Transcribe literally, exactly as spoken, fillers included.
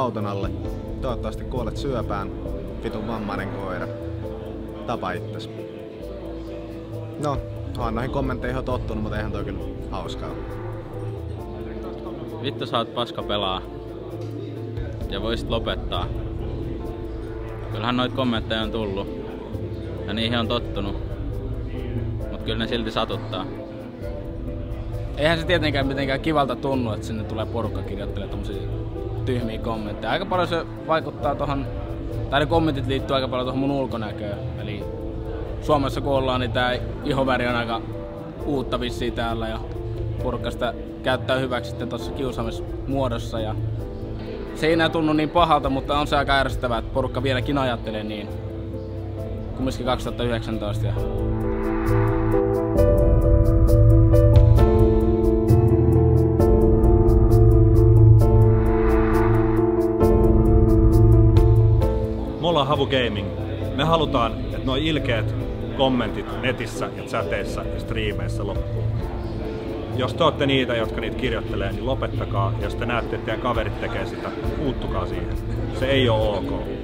auton alle. Toivottavasti kuolet syöpään, vitun vammainen koira. Tapa itses. No, oon noihin kommentteihin jo tottunut, mutta eihän toi kyllä hauskaa. Vittu sä oot paska pelaa. Ja voisit lopettaa. Kyllähän noit kommentteja on tullut. Ja niihin on tottunut. Mut kyllä ne silti satuttaa. Eihän se tietenkään mitenkään kivalta tunnu, että sinne tulee porukka kirjoittelee tommosia tyhmiä kommentteja. Aika paljon se vaikuttaa tohon, tai ne kommentit liittyy aika paljon tohon mun ulkonäköön. Eli Suomessa kun ollaan, niin tää ihoväri on aika uutta vissiin täällä ja porukka sitä käyttää hyväksi sitten tossa kiusaamismuodossa. Ja se ei enää tunnu niin pahalta, mutta on se aika ärsyttävää, että porukka vieläkin ajattelee niin. Kumminkin kaksituhattayhdeksäntoista. Ja Me ollaan Havu Gaming. Me halutaan, että nuo ilkeät kommentit netissä ja chateissa ja striimeissä loppuu. Jos te olette niitä, jotka niitä kirjoittelee, niin lopettakaa. Jos te näette, että teidän kaverit tekee sitä, puuttukaa siihen. Se ei ole ok.